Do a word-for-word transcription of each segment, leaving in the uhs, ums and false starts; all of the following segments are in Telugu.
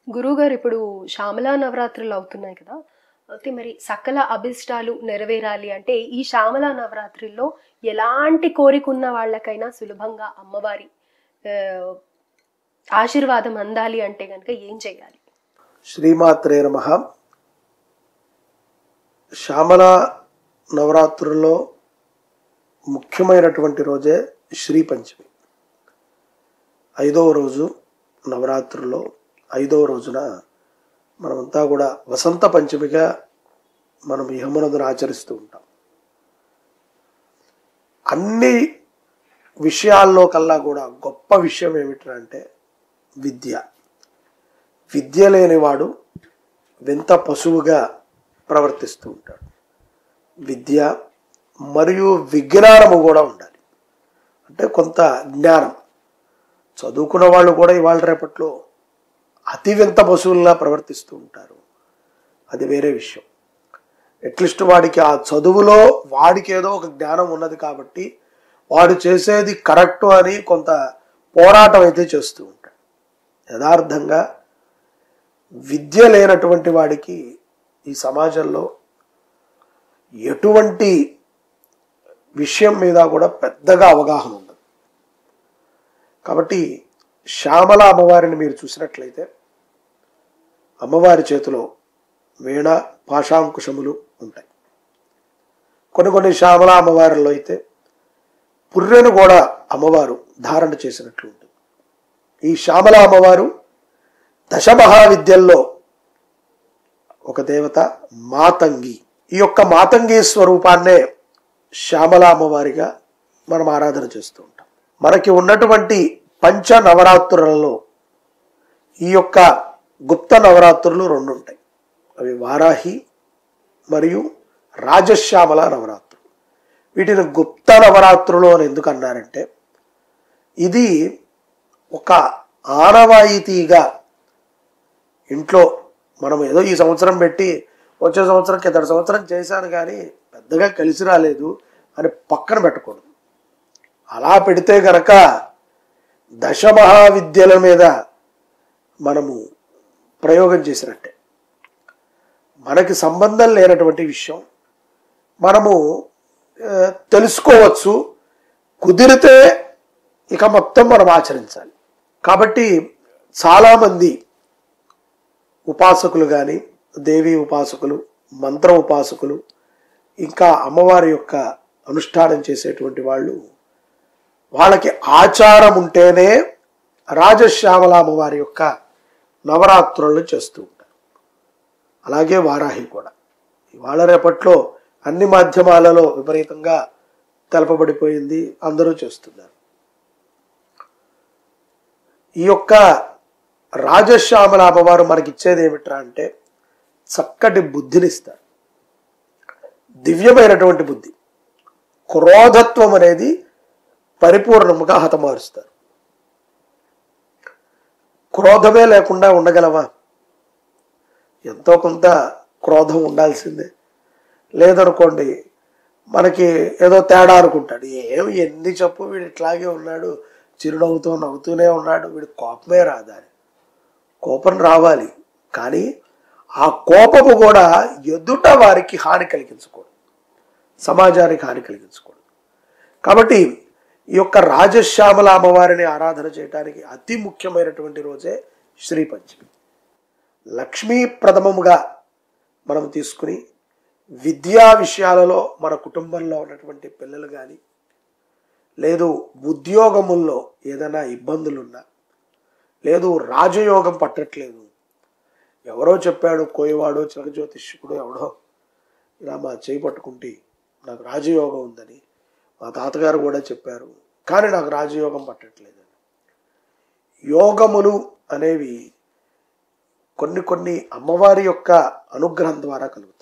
గురువుగారు ఇప్పుడు శ్యామలా నవరాత్రులు అవుతున్నాయి కదా. అయితే మరి సకల అభిష్టాలు నెరవేరాలి అంటే ఈ శ్యామలా నవరాత్రుల్లో ఎలాంటి కోరిక ఉన్న వాళ్ళకైనా సులభంగా అమ్మవారి ఆ, ఆశీర్వాదం అందాలి అంటే కనుక ఏం చేయాలి? శ్రీమాత్రే నమః. శ్యామల నవరాత్రుల్లో ముఖ్యమైనటువంటి రోజే శ్రీ పంచమి. ఐదవ రోజు నవరాత్రుల్లో ఐదవ రోజున మనమంతా కూడా వసంత పంచమిగా మనం యమునదును ఆచరిస్తూ ఉంటాం. అన్ని విషయాల్లో కల్లా కూడా గొప్ప విషయం ఏమిటంటే విద్య. విద్య లేనివాడు వింత పశువుగా ప్రవర్తిస్తూ ఉంటాడు. విద్య మరియు విజ్ఞానము కూడా ఉండాలి. అంటే కొంత జ్ఞానం. చదువుకున్న వాళ్ళు కూడా ఇవాళ రేపట్లో అతి వింత పశువుల్లా ప్రవర్తిస్తూ ఉంటారు. అది వేరే విషయం. అట్లీస్ట్ వాడికి ఆ చదువులో వాడికి ఏదో ఒక జ్ఞానం ఉన్నది కాబట్టి వాడు చేసేది కరెక్టు అని కొంత పోరాటం అయితే చేస్తూ ఉంటాడు. యథార్థంగా విద్య లేనటువంటి వాడికి ఈ సమాజంలో ఎటువంటి విషయం మీద కూడా పెద్దగా అవగాహన ఉండదు. కాబట్టి శ్యామల అమ్మవారిని మీరు చూసినట్లయితే అమ్మవారి చేతిలో వీణ పాశాంకుశములు ఉంటాయి. కొన్ని కొన్ని శ్యామల అమ్మవారిలో అయితే పుర్రెను కూడా అమ్మవారు ధారణ చేసినట్లు ఉంటుంది. ఈ శ్యామల అమ్మవారు దశమహావిద్యల్లో ఒక దేవత మాతంగి. ఈ యొక్క మాతంగి స్వరూపాన్నే శ్యామల అమ్మవారిగా మనం ఆరాధన చేస్తూ ఉంటాం. మనకి ఉన్నటువంటి పంచ నవరాత్రులలో ఈ యొక్క గుప్త నవరాత్రులు రెండు ఉంటాయి. అవి వారాహి మరియు రాజశ్యామల నవరాత్రులు. వీటిని గుప్త నవరాత్రులు అని ఎందుకు అన్నారంటే ఇది ఒక ఆనవాయితీగా ఇంట్లో మనం ఏదో ఈ సంవత్సరం పెట్టి వచ్చే సంవత్సరం కింద సంవత్సరం చేశాను కానీ పెద్దగా కలిసి రాలేదు అని పక్కన పెట్టకూడదు. అలా పెడితే గనక దశమహావిద్యల మీద మనము ప్రయోగం చేసినట్టే. మనకి సంబంధం లేనటువంటి విషయం మనము తెలుసుకోవచ్చు. కుదిరితే ఇక మొత్తం మనం ఆచరించాలి. కాబట్టి చాలామంది ఉపాసకులు కానీ దేవీ ఉపాసకులు, మంత్ర ఉపాసకులు, ఇంకా అమ్మవారి యొక్క అనుష్ఠానం చేసేటువంటి వాళ్ళు వాళ్ళకి ఆచారం ఉంటేనే రాజశ్యామల అమ్మవారి యొక్క నవరాత్రులను చేస్తూ ఉంటారు. అలాగే వారాహి కూడా ఇవాళ రేపట్లో అన్ని మాధ్యమాలలో విపరీతంగా తెలపబడిపోయింది, అందరూ చేస్తున్నారు. ఈ యొక్క రాజశ్యామల అమ్మవారు మనకి ఇచ్చేది ఏమిట్రా అంటే చక్కటి బుద్ధినిస్తారు. దివ్యమైనటువంటి బుద్ధి. క్రోధత్వం అనేది పరిపూర్ణముగా హతమారుస్తారు. క్రోధమే లేకుండా ఉండగలవా? ఎంతో కొంత క్రోధం ఉండాల్సిందే. లేదనుకోండి మనకి ఏదో తేడా అనుకుంటాడు. ఏం ఎన్ని చెప్పు వీడు ఇట్లాగే ఉన్నాడు, చిరునవ్వుతో నవ్వుతూనే ఉన్నాడు, వీడి కోపమే రాదా అని. కోపం రావాలి, కానీ ఆ కోపము కూడా ఎదుట వారికి హాని కలిగించకూడదు, సమాజానికి హాని కలిగించకూడదు. కాబట్టి ఈ యొక్క రాజశ్యామల అమ్మవారిని ఆరాధన చేయడానికి అతి ముఖ్యమైనటువంటి రోజే శ్రీ పంచమి. లక్ష్మీ ప్రథమముగా మనం తీసుకుని విద్యా విషయాలలో మన కుటుంబంలో ఉన్నటువంటి పిల్లలు కానీ లేదు ఉద్యోగముల్లో ఏదైనా ఇబ్బందులున్నా, లేదు రాజయోగం పట్టట్లేదు, ఎవరో చెప్పాడు కోయవాడో చిలక జ్యోతిష్కుడు ఎవడో ఇలా మా చేయి పట్టుకుంటే నాకు రాజయోగం ఉందని మా తాతగారు కూడా చెప్పారు, కానీ నాకు రాజయోగం పట్టట్లేదని. యోగములు అనేవి కొన్ని కొన్ని అమ్మవారి యొక్క అనుగ్రహం ద్వారా కలుగుతాయి.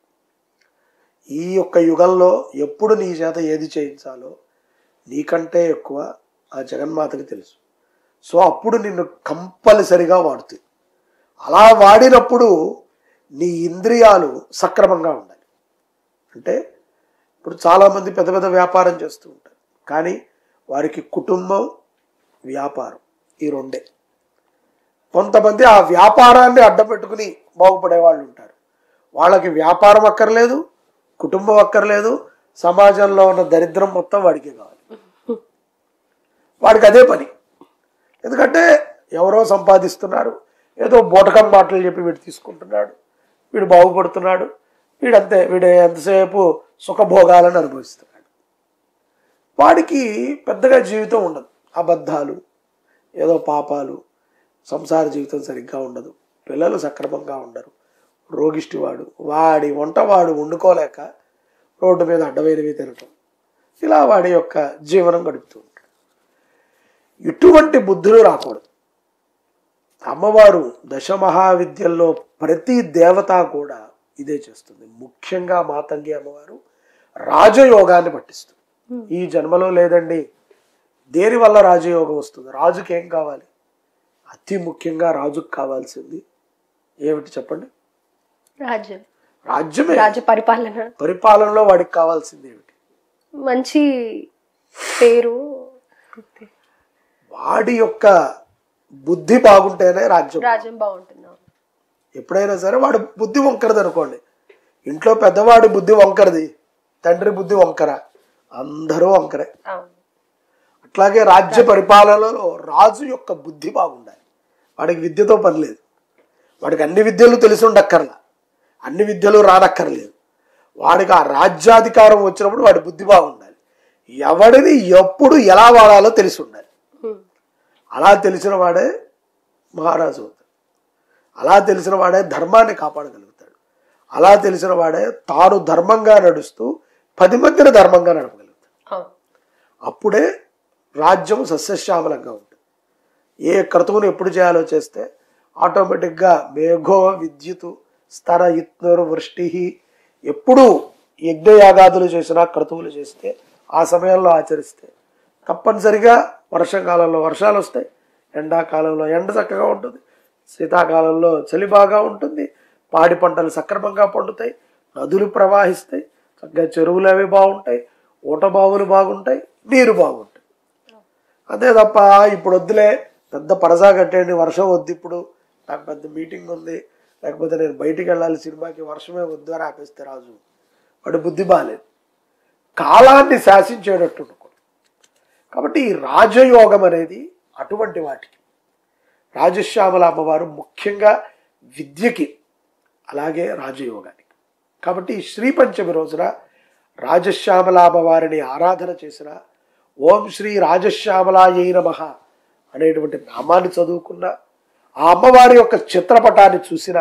ఈ యొక్క యుగంలో ఎప్పుడు నీ చేత ఏది చేయించాలో నీకంటే ఎక్కువ ఆ జగన్మాతకి తెలుసు. సో అప్పుడు నిన్ను కంపల్సరిగా వాడుతుంది. అలా వాడినప్పుడు నీ ఇంద్రియాలు సక్రమంగా ఉండాలి. అంటే ఇప్పుడు చాలామంది పెద్ద పెద్ద వ్యాపారం చేస్తూ ఉంటారు, కానీ వారికి కుటుంబం వ్యాపారం ఈ రెండే. కొంతమంది ఆ వ్యాపారాన్ని అడ్డం పెట్టుకుని బాగుపడే వాళ్ళు ఉంటారు. వాళ్ళకి వ్యాపారం అక్కర్లేదు, కుటుంబం అక్కర్లేదు, సమాజంలో ఉన్న దరిద్రం మొత్తం వాడికే కావాలి. వాడికి అదే పని. ఎందుకంటే ఎవరో సంపాదిస్తున్నారు, ఏదో బోటకం మాటలు చెప్పి వీడు తీసుకుంటున్నాడు, వీడు బాగుపడుతున్నాడు, వీడంతే వీడు ఎంతసేపు సుఖభోగాలను అనుభవిస్తున్నాడు. వాడికి పెద్దగా జీవితం ఉండదు. అబద్ధాలు, ఏదో పాపాలు, సంసార జీవితం సరిగ్గా ఉండదు, పిల్లలు సక్రమంగా ఉండరు, రోగిష్టివాడు, వాడి వంట వాడు వండుకోలేక రోడ్డు మీద అడ్డమైనవి తినటం, ఇలా వాడి యొక్క జీవనం గడుపుతూ ఉంటాడు. ఇటువంటి బుద్ధులు రాకూడదు. అమ్మవారు దశమహావిద్యల్లో ప్రతి దేవత కూడా ఇదే చేస్తుంది. ముఖ్యంగా మాతంగి అమ్మవారు రాజయోగాన్ని పట్టిస్తుంది. ఈ జన్మలో లేదండి, దేని వల్ల రాజయోగం వస్తుంది? రాజుకి ఏం కావాలి? అతి ముఖ్యంగా రాజుకు కావాల్సింది ఏమిటి చెప్పండి? రాజ్యం. రాజ్యమే. రాజ్య పరిపాలన. పరిపాలనలో వాడికి కావాల్సింది ఏమిటి? మంచి పేరు. వాడి యొక్క బుద్ధి బాగుంటేనే రాజ్యం రాజ్యం బాగుంటుంది. ఎప్పుడైనా సరే వాడు బుద్ధి వంకరది అనుకోండి, ఇంట్లో పెద్దవాడి బుద్ధి వంకరది, తండ్రి బుద్ధి వంకర, అందరూ వంకరే. అట్లాగే రాజ్య పరిపాలనలో రాజు యొక్క బుద్ధి బాగుండాలి. వాడికి విద్యతో పని లేదు, వాడికి అన్ని విద్యలు తెలిసి ఉండక్కర్లా, అన్ని విద్యలు రానక్కర్లేదు. వాడికి ఆ రాజ్యాధికారం వచ్చినప్పుడు వాడి బుద్ధి బాగుండాలి. ఎవడిని ఎప్పుడు ఎలా వాడాలో తెలిసి ఉండాలి. అలా తెలిసిన వాడే మహారాజు అవుతాడు. అలా తెలిసిన వాడే ధర్మాన్ని కాపాడగలుగుతాడు. అలా తెలిసిన వాడే తాను ధర్మంగా నడుస్తూ పది మందిని ధర్మంగా నడపగలుగుతాడు. అప్పుడే రాజ్యం సస్యశ్యామలంగా ఉంటుంది. ఏ క్రతువును ఎప్పుడు చేయాలో చేస్తే ఆటోమేటిక్గా మేఘో విద్యుత్ స్తర ఇత్నరు వృష్టి, ఎప్పుడు యజ్ఞయాగాదులు చేసినా క్రతువులు చేస్తే ఆ సమయంలో ఆచరిస్తే తప్పనిసరిగా వర్షాకాలంలో వర్షాలు వస్తాయి, ఎండాకాలంలో ఎండ చక్కగా ఉంటుంది, శీతాకాలంలో చలి బాగా ఉంటుంది, పాడి పంటలు సక్రమంగా పండుతాయి, నదులు ప్రవహిస్తాయి, చక్కగా చెరువులు అవి బాగుంటాయి, ఊటబావులు బాగుంటాయి, నీరు బాగుంటాయి. అంతే తప్ప ఇప్పుడు వద్దులే పెద్ద పరసా కట్టేయండి, వర్షం వద్దు, ఇప్పుడు నాకు పెద్ద మీటింగ్ ఉంది, లేకపోతే నేను బయటికి వెళ్ళాలి సినిమాకి, వర్షమే వద్దు అని ఆపేస్తే రాజు వాడి బుద్ధి బాగాలేదు. కాలాన్ని శాసించేటట్టు ఉండకూడదు. కాబట్టి ఈ రాజయోగం అనేది అటువంటి వాటికి రాజశ్యామల అమ్మవారు ముఖ్యంగా విద్యకి, అలాగే రాజయోగానికి. కాబట్టి శ్రీ పంచమి రోజున రాజశ్యామల అమ్మవారిని ఆరాధన చేసిన, ఓం శ్రీ రాజశ్యామలాయై నమః అనేటువంటి నామాన్ని చదువుకున్న, ఆ అమ్మవారి యొక్క చిత్రపటాన్ని చూసిన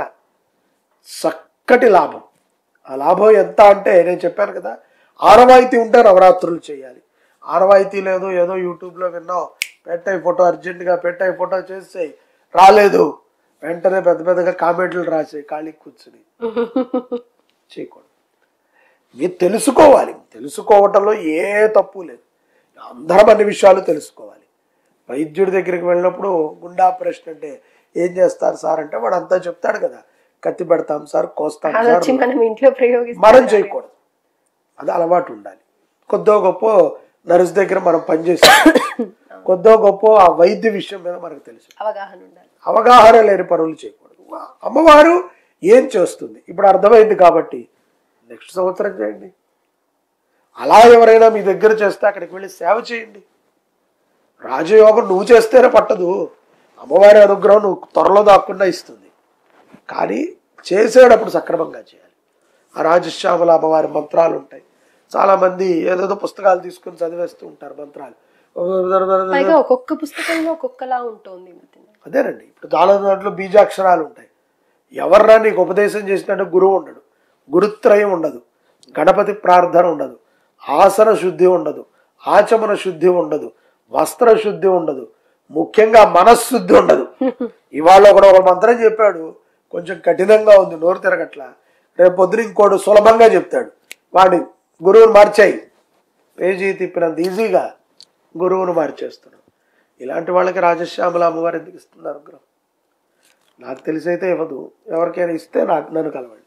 చక్కటి లాభం. ఆ లాభం ఎంత అంటే నేను చెప్పాను కదా, ఆనవాయితీ ఉంటే నవరాత్రులు చేయాలి. ఆనవాయితీ లేదు, ఏదో యూట్యూబ్లో విన్నావు, పెట్టాయి ఫోటో, అర్జెంటుగా పెట్టాయి ఫోటో చేసేయి, రాలేదు వెంటనే పెద్ద పెద్దగా కామెంట్లు రాసేయి, ఖాళీ కూర్చుని చేయకూడదు. మీరు తెలుసుకోవాలి. తెలుసుకోవటంలో ఏ తప్పు లేదు. అందరం అన్ని విషయాలు తెలుసుకోవాలి. వైద్యుడి దగ్గరికి వెళ్ళినప్పుడు గుండె ఆపరేషన్ అంటే ఏం చేస్తారు సార్ అంటే వాడు అంతా చెప్తాడు కదా, కత్తి పెడతాం సార్, కోస్తాం సార్, మనం చేయకూడదు. అది అలవాటు ఉండాలి. కొద్దో గొప్ప నర్సు దగ్గర మనం పనిచేస్తాం, కొద్దో గొప్ప ఆ వైద్య విషయం మీద మనకు తెలుసు, అవగాహన ఉండాలి. అవగాహన లేని పనులు చేయకూడదు. అమ్మవారు ఏం చేస్తుంది ఇప్పుడు అర్థమైంది కాబట్టి నెక్స్ట్ సంవత్సరం చేయండి. అలా ఎవరైనా మీ దగ్గర చేస్తే అక్కడికి వెళ్ళి సేవ చేయండి. రాజయోగం నువ్వు చేస్తేనే పట్టదు, అమ్మవారి అనుగ్రహం నువ్వు త్వరలో దాక్కుండా ఇస్తుంది. కానీ చేసేటప్పుడు సక్రమంగా చేయాలి. ఆ రాజశ్యామల అమ్మవారి మంత్రాలు ఉంటాయి. చాలా మంది ఏదేదో పుస్తకాలు తీసుకుని చదివేస్తూ ఉంటారు మంత్రాలు. ఒక్కొక్క పుస్తకంలో ఒక్కొక్కలా ఉంటుంది. అదేనండి, ఇప్పుడు చాలా దాంట్లో బీజాక్షరాలు ఉంటాయి. ఎవర్రా నీకు ఉపదేశం చేసినట్టు గురువు ఉండడు, గురుత్రయం ఉండదు, గణపతి ప్రార్థన ఉండదు, ఆసన శుద్ధి ఉండదు, ఆచమన శుద్ధి ఉండదు, వస్త్ర శుద్ధి ఉండదు, ముఖ్యంగా మనశ్శుద్ధి ఉండదు. ఇవాళ ఒకడు ఒక మంత్రం చెప్పాడు, కొంచెం కఠినంగా ఉంది, నోరు తిరగట్లా, రేపు పొద్దున ఇంకోడు సులభంగా చెప్తాడు, వాడి గురువును మార్చాయి. పేజీ తిప్పినంత ఈజీగా గురువును మార్చేస్తున్నాడు. ఇలాంటి వాళ్ళకి రాజశ్యామల అమ్మవారు ఎందుకు ఇస్తుంది అనుగ్రహం? నాకు తెలిసి అయితే ఇవ్వదు. ఎవరికైనా ఇస్తే నాకు నన్ను కలవండి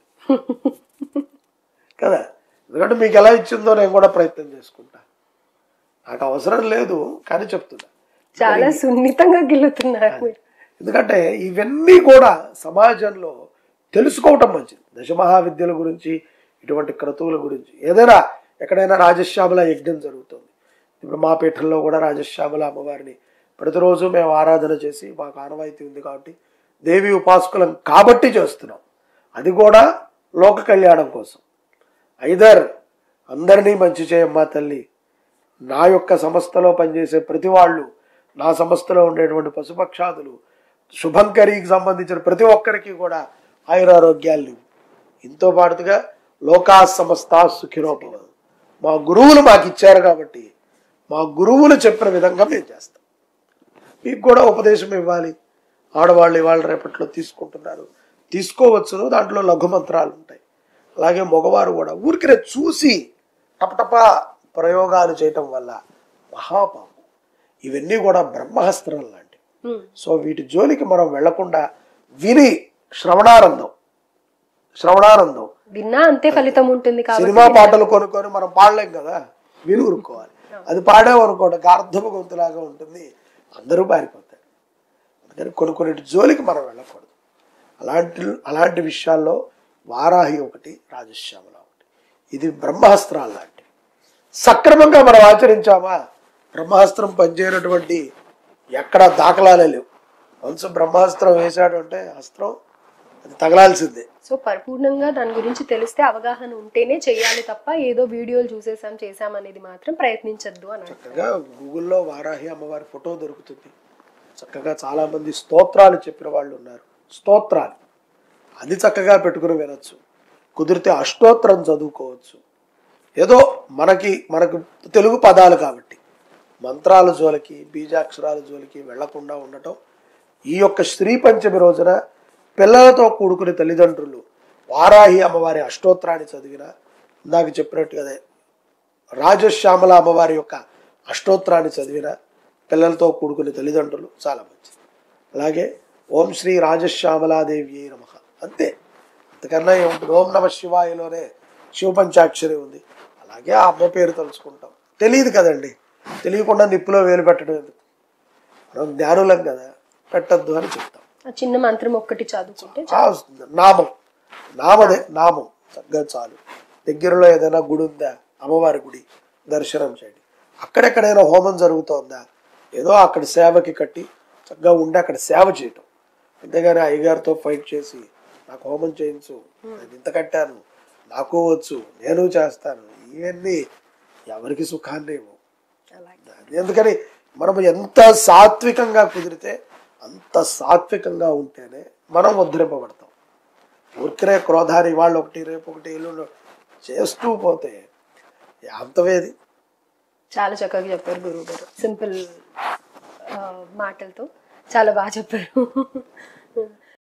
కదా. ఎందుకంటే మీకు ఎలా ఇచ్చిందో నేను కూడా ప్రయత్నం చేసుకుంటా. నాకు అవసరం లేదు కానీ చెప్తున్నా. చాలా సున్నితంగా గెలుతున్నారు. ఎందుకంటే ఇవన్నీ కూడా సమాజంలో తెలుసుకోవటం మంచిది. దశమహావిద్యల గురించి, ఇటువంటి క్రతువుల గురించి, ఏదైనా ఎక్కడైనా రాజశ్యామల యజ్ఞం జరుగుతుంది. ఇప్పుడు మా పీఠంలో కూడా రాజశ్యామల అమ్మవారిని ప్రతిరోజు మేము ఆరాధన చేసి మాకు ఆనవాయితీ ఉంది కాబట్టి, దేవి ఉపాసకులం కాబట్టి చేస్తున్నాం. అది కూడా లోక కళ్యాణం కోసం. ఐదర్ అందరినీ మంచి చేయమ్మా తల్లి, నా యొక్క సంస్థలో పనిచేసే ప్రతి వాళ్ళు, నా సంస్థలో ఉండేటువంటి పశుపక్షాదులు, శుభంకరికి సంబంధించిన ప్రతి ఒక్కరికి కూడా ఆయురారోగ్యాలు, ఇంతో పాటుగా లోకా సమస్త సుఖినోభవ. మా గురువులు మాకు ఇచ్చారు కాబట్టి మా గురువులు చెప్పిన విధంగా మేము చేస్తాం. మీకు కూడా ఉపదేశం ఇవ్వాలి. ఆడవాళ్ళు ఇవాళ రేపట్లో తీసుకుంటున్నారు, తీసుకోవచ్చును. దాంట్లో లఘుమంత్రాలు ఉంటాయి. అలాగే మగవారు కూడా ఊరికినే చూసి టపటప ప్రయోగాలు చేయటం వల్ల మహాపాపం. ఇవన్నీ కూడా బ్రహ్మాస్త్రాలు లాంటివి. సో వీటి జోలికి మనం వెళ్లకుండా విని శ్రవణానందం శ్రవణానందం విన్నా అంతే ఫలితం ఉంటుంది. సినిమా పాటలు కొనుక్కొని మనం పాడలేం కదా, విని ఊరుకోవాలి. అది పాడేమనుకోండి గార్ధపు గొంతులాగా ఉంటుంది, అందరూ పారిపోతారు. అందుకని కొన్ని కొన్నిటి జోలికి మనం వెళ్ళకూడదు. అలాంటి అలాంటి విషయాల్లో వారాహి ఒకటి, రాజశ్యామల ఒకటి. ఇది బ్రహ్మాస్త్రాలు లాంటివి. సక్రమంగా మనం ఆచరించామా బ్రహ్మాస్త్రం పనిచేయనటువంటి ఎక్కడ దాఖలాలే లేవు. వన్స్ బ్రహ్మాస్త్రం వేశాడు అంటే అస్త్రం అది తగలాల్సిందే. సో పరిపూర్ణంగా దాని గురించి తెలిస్తే, అవగాహన ఉంటేనే చేయాలి తప్ప ఏదో వీడియోలు చూసేసాం చేసాం అనేది మాత్రం ప్రయత్నించద్దు అని. చక్కగా గూగుల్లో వారాహి అమ్మవారి ఫోటో దొరుకుతుంది. చక్కగా చాలా మంది స్తోత్రాలు చెప్పిన వాళ్ళు ఉన్నారు. స్తోత్రాలు అది చక్కగా పెట్టుకుని వినొచ్చు. కుదిరితే అష్టోత్తరం చదువుకోవచ్చు. ఏదో మనకి మనకు తెలుగు పదాలు కాబట్టి మంత్రాల జోలికి, బీజాక్షరాల జోలికి వెళ్లకుండా ఉండటం. ఈ యొక్క శ్రీ పంచమి రోజున పిల్లలతో కూడుకునే తల్లిదండ్రులు వారాహి అమ్మవారి అష్టోత్తరాన్ని చదివిన, ఇందాక చెప్పినట్టుగా రాజశ్యామల అమ్మవారి యొక్క అష్టోత్తరాన్ని చదివిన పిల్లలతో కూడుకునే తల్లిదండ్రులు చాలా మంచిది. అలాగే ఓం శ్రీ రాజశ్యామలాదేవి నమః, అంతే. అంతకన్నా ఏముంటుంది? ఓం నమ శివాయలోనే శివ పంచాక్షరి ఉంది. అలాగే ఆ అమ్మ పేరు తలుచుకుంటాం. తెలియదు కదండి, తెలియకుండా నిప్పులో వేలు పెట్టడం ఎందుకు? మనం జ్ఞానులం కదా, పెట్టద్దు అని చెప్తాం. చిన్న మంత్రం ఒక్కటి చదువుకుంటే నామం నామదే నామం చక్కగా చాలు. దగ్గరలో ఏదైనా గుడి ఉందా, అమ్మవారి గుడి దర్శనం చేయండి. అక్కడెక్కడైనా హోమం జరుగుతోందా, ఏదో అక్కడ సేవకి కట్టి చక్కగా ఉండి అక్కడ సేవ చేయటం. అంతేగాని అయ్యగారితో ఫైట్ చేసి నాకు హోమం చేయించు, నేను ఇంత కట్టాను, నాకు వచ్చు, నేను చేస్తాను, ఇవన్నీ ఎవరికి సుఖాన్ని ఇవ్వవు. ఎందుకని మనం ఎంత సాత్వికంగా కుదిరితే అంత సాత్వికంగా ఉంటేనే మనం ఉద్ధరింపబడతాం. ఊరికనే క్రోధాన్ని వాళ్ళు ఒకటి రేపు ఒకటి ఇల్లు చేస్తూ పోతే అంతవేది. చాలా చక్కగా చెప్పారు గురువు గారు, సింపుల్ మాటలతో చాలా బాగా చెప్పారు.